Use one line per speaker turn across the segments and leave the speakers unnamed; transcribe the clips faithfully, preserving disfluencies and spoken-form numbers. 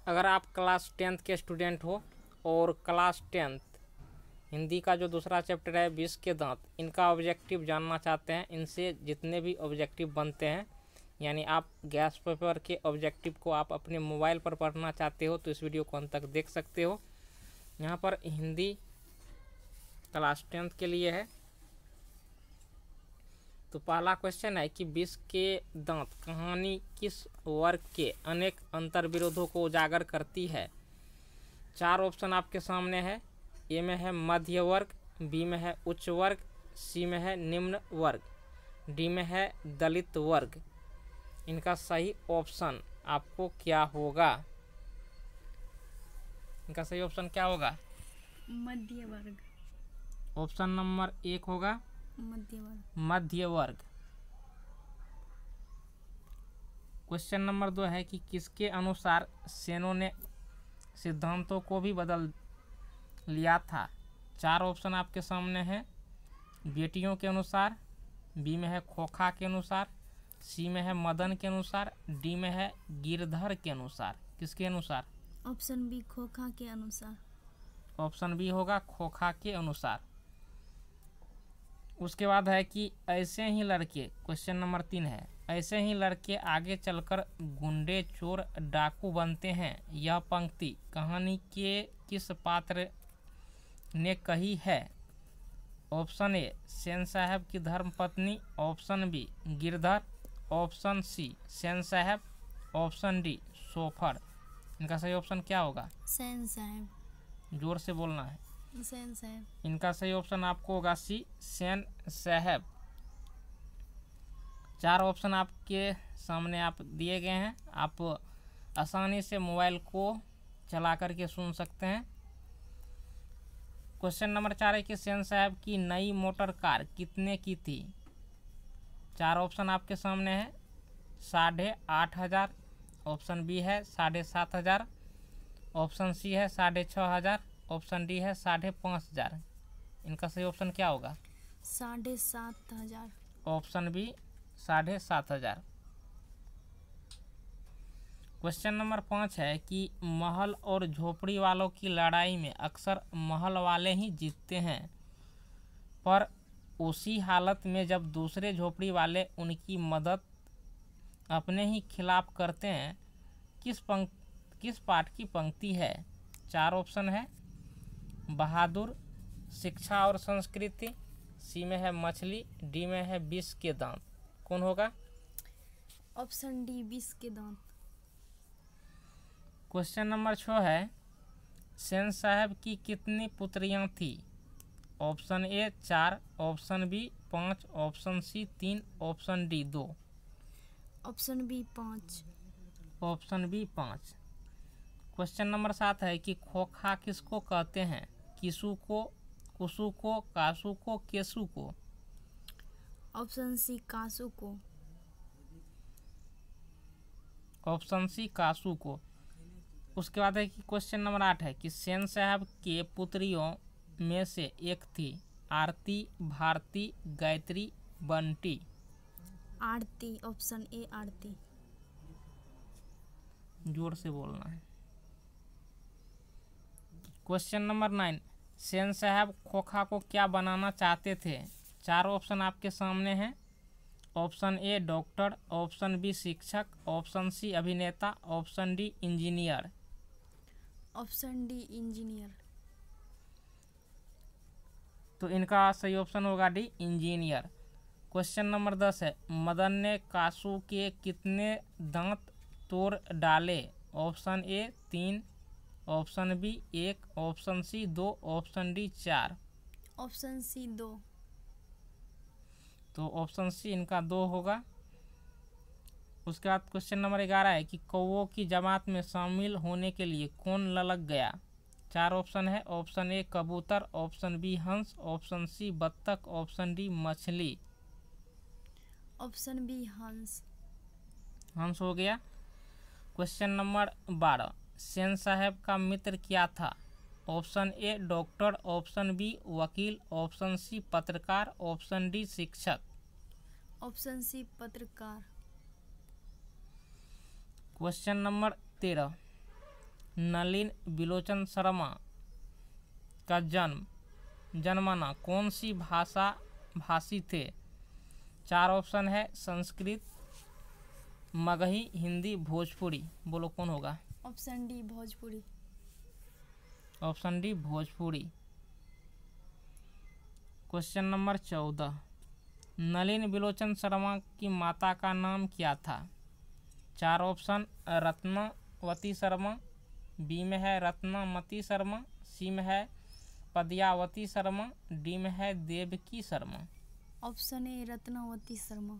अगर आप class tenth के स्टूडेंट हो और क्लास टेंथ हिंदी का जो दूसरा चैप्टर है विष के दांत, इनका ऑब्जेक्टिव जानना चाहते हैं, इनसे जितने भी ऑब्जेक्टिव बनते हैं, यानी आप गैस पेपर के ऑब्जेक्टिव को आप अपने मोबाइल पर पढ़ना चाहते हो तो इस वीडियो को अंत तक देख सकते हो। यहाँ पर हिंदी क्लास टेंथ के लिए है। तो पहला क्वेश्चन है कि विष के दांत कहानी किस वर्ग के अनेक अंतर्विरोधों को उजागर करती है। चार ऑप्शन आपके सामने है। ए में है मध्य वर्ग, बी में है उच्च वर्ग, सी में है निम्न वर्ग, डी में है दलित वर्ग। इनका सही ऑप्शन आपको क्या होगा? इनका सही ऑप्शन क्या होगा?
मध्य वर्ग।
ऑप्शन नंबर एक होगा
मध्य वर्ग।
मध्य वर्ग। क्वेश्चन नंबर दो है कि किसके अनुसार सेनों ने सिद्धांतों को भी बदल लिया था। चार ऑप्शन आपके सामने हैं। बेटियों के अनुसार, बी में है खोखा के अनुसार, सी में है मदन के अनुसार, डी में है गिरधर के अनुसार। किसके अनुसार?
ऑप्शन बी खोखा के अनुसार।
ऑप्शन बी होगा खोखा के अनुसार। उसके बाद है कि ऐसे ही लड़के, क्वेश्चन नंबर तीन है, ऐसे ही लड़के आगे चलकर गुंडे, चोर, डाकू बनते हैं। यह पंक्ति कहानी के किस पात्र ने कही है? ऑप्शन ए सेन साहब की धर्मपत्नी, option B Girdhar, option C Sen साहब, ऑप्शन डी सोफर। इनका सही ऑप्शन क्या होगा?
सेन साहब।
जोर से बोलना है।
सेन साहब।
इनका सही ऑप्शन आपको होगा सी सेन साहब। चार ऑप्शन आपके सामने आप दिए गए हैं, आप आसानी से मोबाइल को चला करके सुन सकते हैं। क्वेश्चन नंबर चार है कि सेन साहब की नई मोटर कार कितने की थी। चार ऑप्शन आपके सामने है। साढ़े आठ हजार, ऑप्शन बी है साढ़े सात हजार, ऑप्शन सी है साढ़े छः हजार, ऑप्शन डी है साढ़े पाँच हजार। इनका सही ऑप्शन क्या होगा?
साढ़े सात हजार।
ऑप्शन बी साढ़े सात हजार। क्वेश्चन नंबर पाँच है कि महल और झोपड़ी वालों की लड़ाई में अक्सर महल वाले ही जीतते हैं, पर उसी हालत में जब दूसरे झोपड़ी वाले उनकी मदद अपने ही खिलाफ करते हैं। किस पंक किस पाठ की पंक्ति है? चार ऑप्शन है। बहादुर, शिक्षा और संस्कृति, सी में है मछली, डी में है विष के दांत। कौन होगा?
ऑप्शन डी विष के दांत।
क्वेश्चन नंबर छः है, सेन साहब की कितनी पुत्रियां थी। ऑप्शन ए चार, ऑप्शन बी पाँच, ऑप्शन सी तीन, ऑप्शन डी दो।
ऑप्शन बी पाँच।
ऑप्शन बी पाँच। क्वेश्चन नंबर सात है कि खोखा किसको कहते हैं? किसु को, कुसु को, कासु को, केसु को।
ऑप्शन सी कासु को।
ऑप्शन सी कासु को। उसके बाद है कि क्वेश्चन नंबर आठ है कि सेन साहब के पुत्रियों में से एक थी आरती, भारती, गायत्री, बंटी।
आरती। Option A Aarti.
जोर से बोलना है। क्वेश्चन नंबर नाइन, सेन साहब खोखा को क्या बनाना चाहते थे। चार ऑप्शन आपके सामने हैं। Option A doctor, option B शिक्षक, ऑप्शन सी अभिनेता, option D engineer.
Option D engineer.
तो इनका सही ऑप्शन होगा डी इंजीनियर। क्वेश्चन नंबर दस है, मदन ने कासू के कितने दांत तोड़ डाले। ऑप्शन ए तीन, ऑप्शन बी एक, ऑप्शन सी दो, ऑप्शन डी चार।
ऑप्शन सी दो।
तो ऑप्शन सी इनका दो होगा। उसके बाद क्वेश्चन नंबर ग्यारह है कि कौवों की जमात में शामिल होने के लिए कौन ललक गया। चार ऑप्शन है। ऑप्शन ए कबूतर, ऑप्शन बी हंस, ऑप्शन सी बत्तख, ऑप्शन डी मछली।
ऑप्शन बी हंस।
हंस हो गया। क्वेश्चन नंबर बारह, सेन साहब का मित्र क्या था। Option A doctor, option B वकील, ऑप्शन सी पत्रकार, ऑप्शन डी शिक्षक।
ऑप्शन सी पत्रकार।
क्वेश्चन नंबर तेरह, नलिन बिलोचन शर्मा का जन्म जन्मना कौन सी भाषा भाषी थे? चार ऑप्शन है संस्कृत, मगही, हिंदी, भोजपुरी। बोलो कौन होगा?
Option D Bhojpuri.
Option D Bhojpuri. Question number चौदह, नलिन बिलोचन शर्मा की माता का नाम क्या था? चार ऑप्शन रत्नावती शर्मा, बी में है रत्नामती शर्मा, सी में है पद्यावती शर्मा, डी में है Devki Sharma.
Option A Ratnavati Sharma.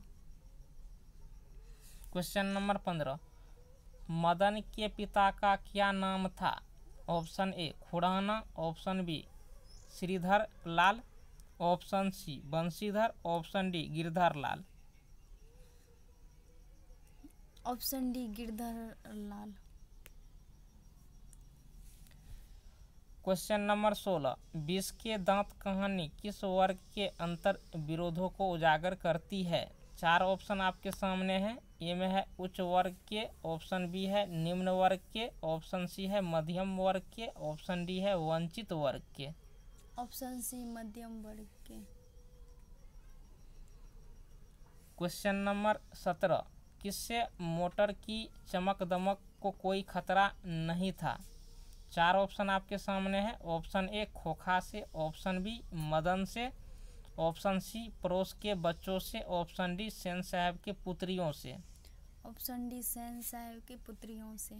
Question number पंद्रह, मदन के पिता का क्या नाम था? Option A Khurana, option B Shridhar Lal, option C Banshidhar, option D Girdhar Lal.
Option D Girdhar Lal.
Question number सोलह, विष के दांत कहानी किस वर्ग के अंतर विरोधों को उजागर करती है? चार ऑप्शन आपके सामने हैं। ए में है उच्च वर्ग के, ऑप्शन बी है निम्न वर्ग के, ऑप्शन सी है मध्यम वर्ग के, ऑप्शन डी है वंचित वर्ग के।
ऑप्शन सी मध्यम वर्ग के।
क्वेश्चन नंबर सत्रह, किससे मोटर की चमक दमक को कोई खतरा नहीं था? चार ऑप्शन आपके सामने हैं। ऑप्शन ए खोखा से, ऑप्शन बी मदन से, ऑप्शन सी पड़ोस के बच्चों से, ऑप्शन डी सेन साहब के पुत्रियों से।
ऑप्शन डी सेन साहब के पुत्रियों से।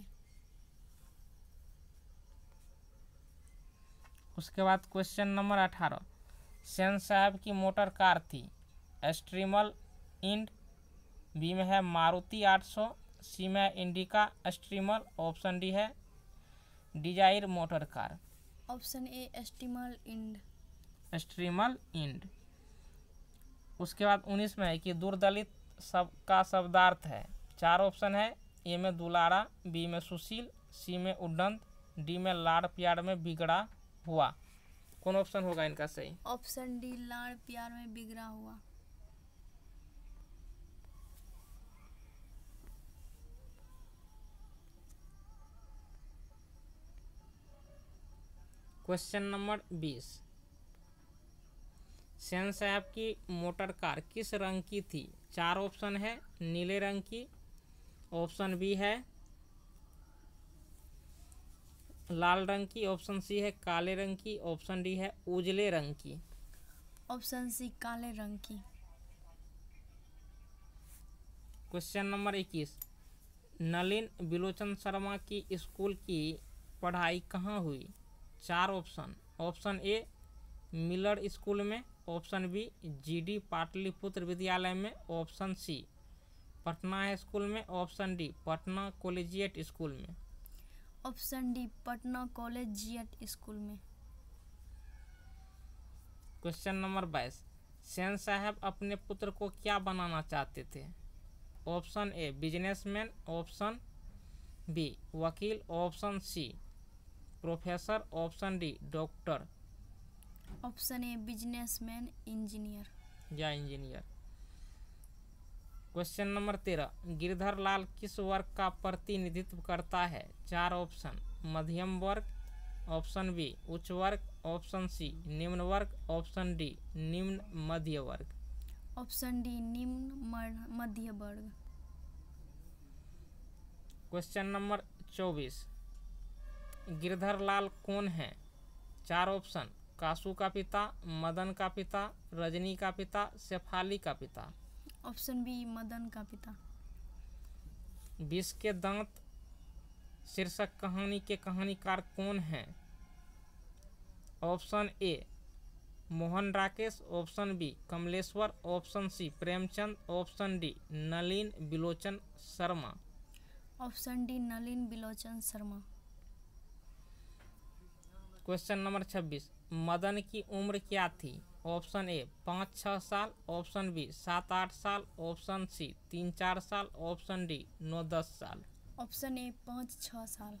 उसके बाद क्वेश्चन नंबर अठारह, सेन साहब की मोटर कार थी स्ट्रीमल इंड, बी में है मारुति आठ सौ, सी में है इंडिका स्ट्रीमल, ऑप्शन डी है Dzire motor car.
Option A streamlined.
Streamlined. उसके बाद उन्नीस में है कि दुर्दलित सब का शब्दार्थ है। चार ऑप्शन है। ए में दुलारा, बी में सुशील, सी में उड्डंत, डी में लाड़ प्यार में बिगड़ा हुआ। कौन ऑप्शन होगा इनका सही?
ऑप्शन डी लाड़ प्यार में बिगड़ा हुआ।
क्वेश्चन नंबर बीस, सेन साहब की मोटर कार किस रंग की थी? चार ऑप्शन है। नीले रंग की, ऑप्शन बी है लाल रंग की, ऑप्शन सी है काले रंग की, ऑप्शन डी है उजले रंग की।
ऑप्शन सी काले रंग की।
क्वेश्चन नंबर इक्कीस, नलिन बिलोचन शर्मा की स्कूल की पढ़ाई कहाँ हुई? चार option. Option A Miller school में, ऑप्शन बी जीडी पाटलिपुत्र विद्यालय में, option C Patna high school में, option D Patna collegiate school में।
Option D Patna collegiate school में।
क्वेश्चन नंबर बाईस, सेन साहब अपने पुत्र को क्या बनाना चाहते थे? Option A businessman, option B वकील, option C professor, option D doctor.
Option A businessman, engineer
या इंजीनियर। क्वेश्चन नंबर तेरह, गिरधर लाल किस वर्ग का प्रतिनिधित्व करता है? चार ऑप्शन। मध्यम वर्ग, ऑप्शन बी उच्च वर्ग, ऑप्शन सी निम्न वर्ग, ऑप्शन डी निम्न मध्य वर्ग।
ऑप्शन डी निम्न मध्य वर्ग।
क्वेश्चन नंबर चौबीस, गिरधर लाल कौन है? चार ऑप्शन। कासू का पिता, मदन का पिता, रजनी का पिता, शेफाली का पिता।
ऑप्शन बी मदन का पिता।
विष के दांत शीर्षक कहानी के कहानीकार कौन हैं? Option A Mohan Rakesh, option B Kamleshwar, option C Premchand, option D Nalin Bilochan Sharma.
Option D Nalin Bilochan Sharma.
Question number छब्बीस, मदन की उम्र क्या थी? ऑप्शन ए पाँच छः साल, ऑप्शन बी सात आठ साल, ऑप्शन सी तीन चार साल, ऑप्शन डी नौ दस साल।
ऑप्शन ए पाँच छः साल।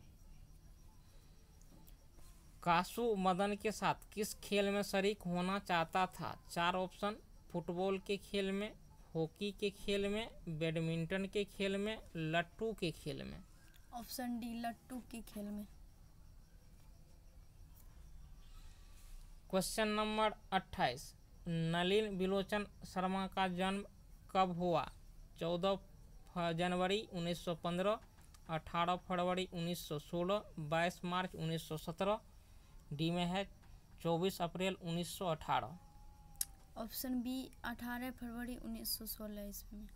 कासू मदन के साथ किस खेल में शरीक होना चाहता था? चार ऑप्शन। फुटबॉल के खेल में, हॉकी के खेल में, बैडमिंटन के खेल में, लट्टू के खेल में।
ऑप्शन डी लट्टू के खेल में।
क्वेश्चन नंबर अट्ठाईस, नलिन बिलोचन शर्मा का जन्म कब हुआ? चौदह जनवरी उन्नीस सौ पंद्रह, अठारह फरवरी उन्नीस सौ सोलह, बाईस मार्च उन्नीस सौ सत्रह। डी में है चौबीस अप्रैल उन्नीस सौ अठारह।
ऑप्शन बी अठारह फरवरी उन्नीस सौ सोलह ईस्वी में।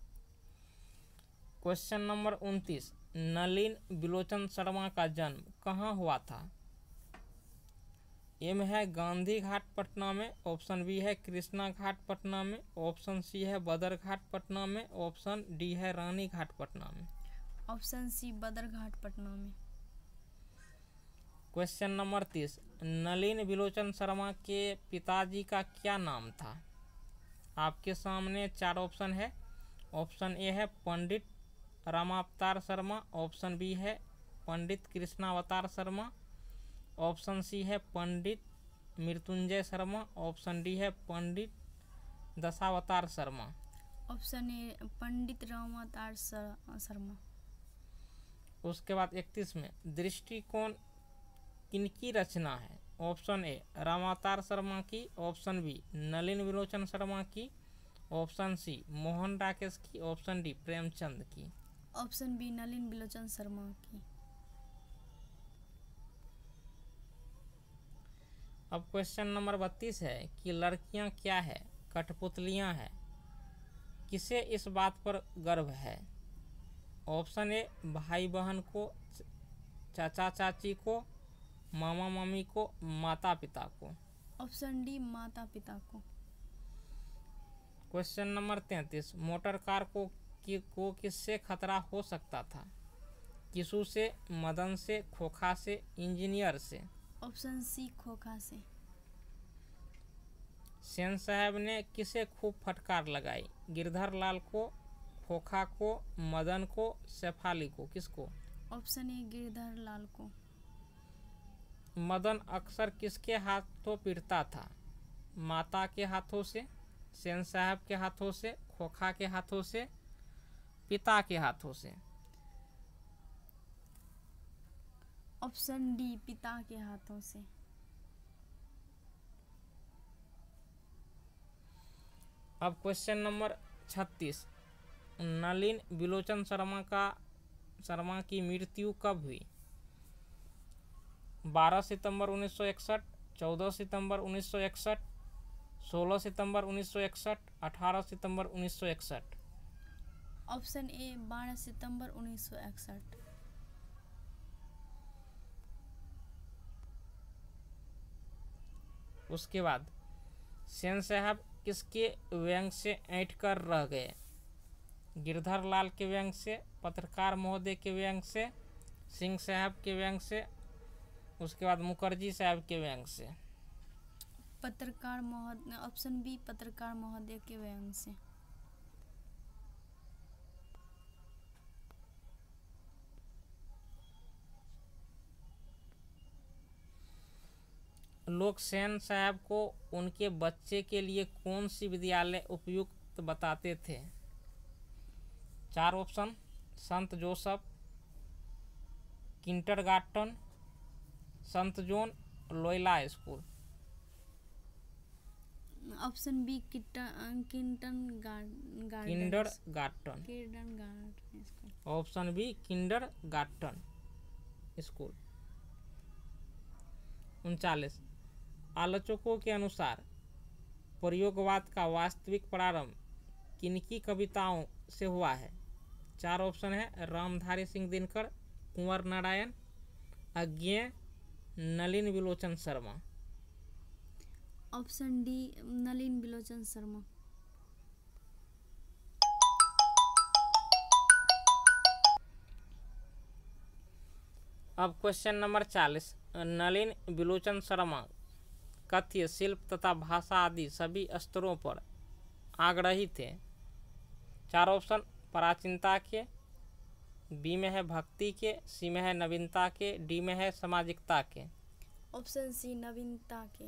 क्वेश्चन नंबर उनतीस, नलिन बिलोचन शर्मा का जन्म कहाँ हुआ था? ए में है गांधी घाट पटना में, ऑप्शन बी है कृष्णा घाट पटना में, ऑप्शन सी है बदर घाट पटना में, ऑप्शन डी है रानी घाट पटना में।
ऑप्शन सी बदर घाट पटना में।
क्वेश्चन नंबर तीस, नलिन बिलोचन शर्मा के पिताजी का क्या नाम था? आपके सामने चार ऑप्शन है। ऑप्शन ए है पंडित रामावतार शर्मा, ऑप्शन बी है पंडित कृष्णावतार शर्मा, ऑप्शन सी है पंडित मृत्युंजय शर्मा, ऑप्शन डी है पंडित दशावतार शर्मा।
Option A Pandit Ramavatar Sharma.
उसके बाद इकतीस में, दृष्टिकोण किनकी रचना है? ऑप्शन ए रामावतार शर्मा की, ऑप्शन बी नलिन बिलोचन शर्मा की, ऑप्शन सी मोहन राकेश की, ऑप्शन डी प्रेमचंद की।
ऑप्शन बी नलिन बिलोचन शर्मा की।
अब क्वेश्चन नंबर बत्तीस है कि लड़कियां क्या है? कठपुतलियां हैं। किसे इस बात पर गर्व है? ऑप्शन ए भाई बहन को, चाचा चाची को, मामा मामी को, माता पिता को।
ऑप्शन डी माता पिता को।
क्वेश्चन नंबर तैंतीस, मोटर कार को कि, को किससे खतरा हो सकता था? किसू से, मदन से, खोखा से, इंजीनियर से।
ऑप्शन सी खोखा से।
सेन साहब ने किसे खूब फटकार लगाई? गिरधर लाल को, खोखा को, मदन को, शेफाली को। किसको?
ऑप्शन ए गिरधर लाल को।
मदन अक्सर किसके हाथों पीटता था? माता के हाथों से, सेन साहब के हाथों से, खोखा के हाथों से, पिता के हाथों से।
ऑप्शन डी पिता के हाथों से।
अब क्वेश्चन नंबर छत्तीस, नलिन बिलोचन शर्मा का शर्मा की मृत्यु कब हुई? बारह सितंबर उन्नीस सौ इकसठ, चौदह सितंबर उन्नीस सौ इकसठ, सोलह सितंबर उन्नीस सौ इकसठ, अठारह सितंबर उन्नीस सौ इकसठ।
ऑप्शन ए बारह सितंबर उन्नीस सौ इकसठ।
उसके बाद सेन साहब किसके व्यंग से ऐंठ कर रह गए? गिरधर लाल के व्यंग से, पत्रकार महोदय के व्यंग से, सिंह साहब के व्यंग से, उसके बाद मुखर्जी साहब के व्यंग से।
पत्रकार महोदय, ऑप्शन बी पत्रकार महोदय के व्यंग से।
लोग सेन साहब को उनके बच्चे के लिए कौन सी विद्यालय उपयुक्त बताते थे? चार ऑप्शन, संत जोसफ, किंडरगार्टन, संत John, Loyola school.
Option B kindergarten
kindergarten.
Kindergarten.
Option B kindergarten school. उनचालीस, आलोचकों के अनुसार प्रयोगवाद का वास्तविक प्रारंभ किनकी कविताओं से हुआ है? चार ऑप्शन है, रामधारी सिंह दिनकर, कुंवर नारायण, अज्ञेय, नलिन बिलोचन शर्मा।
Option D Nalin Bilochan Sharma.
अब क्वेश्चन नंबर चालीस, नलिन बिलोचन शर्मा कथ्य, शिल्प तथा भाषा आदि सभी स्तरों पर आग्रही थे। चार ऑप्शन, प्राचीनता के, बी में है भक्ति के, सी में है नवीनता के, डी में है सामाजिकता के।
ऑप्शन सी नवीनता के।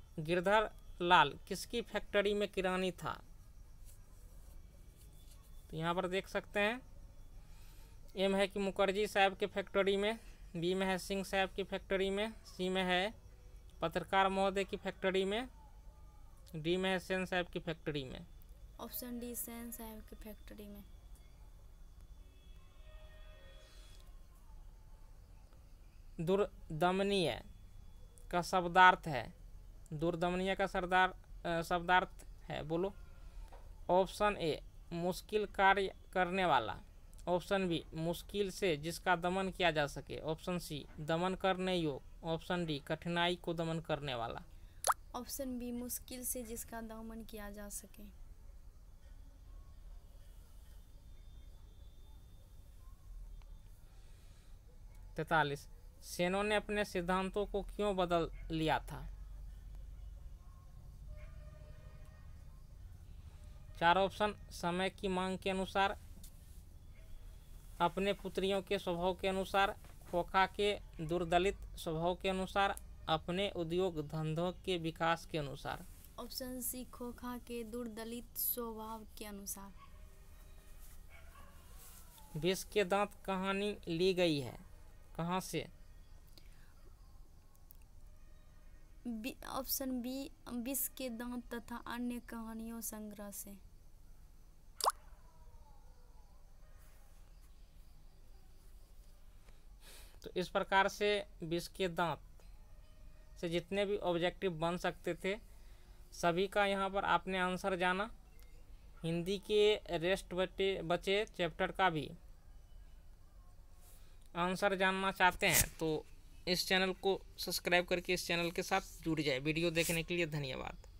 गिरधर लाल किसकी फैक्ट्री में किरानी था? तो यहाँ पर देख सकते हैं एम है कि मुखर्जी साहब के फैक्ट्री में, बी में है सिंह साहब की फैक्ट्री में, सी में है पत्रकार महोदय की फैक्ट्री में, डी में है सेन साहब की फैक्ट्री में।
ऑप्शन डी सेन साहब की फैक्ट्री में।
दुर्दमनीय का शब्दार्थ है, दुर्दमनीय का सरदार शब्दार्थ है, बोलो। ऑप्शन ए मुश्किल कार्य करने वाला, ऑप्शन बी मुश्किल से जिसका दमन किया जा सके, ऑप्शन सी दमन करने योग्य, ऑप्शन डी कठिनाई को दमन करने वाला।
ऑप्शन बी मुश्किल से जिसका दमन किया जा सके।
तैतालीस, सेनों ने अपने सिद्धांतों को क्यों बदल लिया था? चार ऑप्शन, समय की मांग के अनुसार, अपने पुत्रियों के स्वभाव के अनुसार, खोखा के दुर्दलित स्वभाव के अनुसार, अपने उद्योग धंधों के विकास के अनुसार।
ऑप्शन सी खोखा के दुर्दलित स्वभाव के अनुसार।
विष के दांत कहानी ली गई है, कहाँ से?
ऑप्शन बी विष के दांत तथा अन्य कहानियों संग्रह से।
तो इस प्रकार से विष के दांत से जितने भी ऑब्जेक्टिव बन सकते थे सभी का यहाँ पर आपने आंसर जाना। हिंदी के रेस्ट बचे बचे चैप्टर का भी आंसर जानना चाहते हैं तो इस चैनल को सब्सक्राइब करके इस चैनल के साथ जुड़ जाए। वीडियो देखने के लिए धन्यवाद।